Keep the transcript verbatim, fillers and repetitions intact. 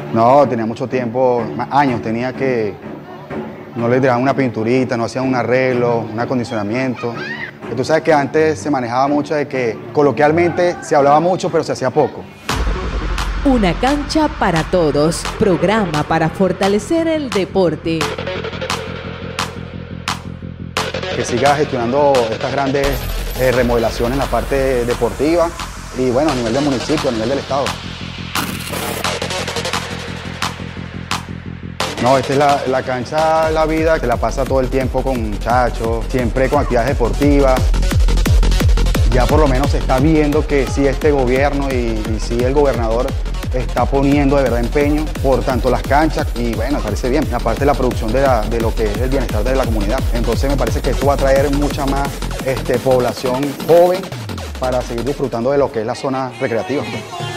No, tenía mucho tiempo, más años, tenía que, no le tiraban una pinturita, no hacían un arreglo, un acondicionamiento. Y tú sabes que antes se manejaba mucho de que coloquialmente se hablaba mucho, pero se hacía poco. Una cancha para todos, programa para fortalecer el deporte. Que siga gestionando estas grandes eh, remodelaciones en la parte deportiva y bueno, a nivel del municipio, a nivel del estado. No, esta es la, la cancha La Vida, que la pasa todo el tiempo con muchachos, siempre con actividades deportivas. Ya por lo menos se está viendo que sí este gobierno y, y sí el gobernador está poniendo de verdad empeño por tanto las canchas y bueno, me parece bien. Aparte de la producción de, la, de lo que es el bienestar de la comunidad. Entonces me parece que esto va a traer mucha más este, población joven para seguir disfrutando de lo que es la zona recreativa.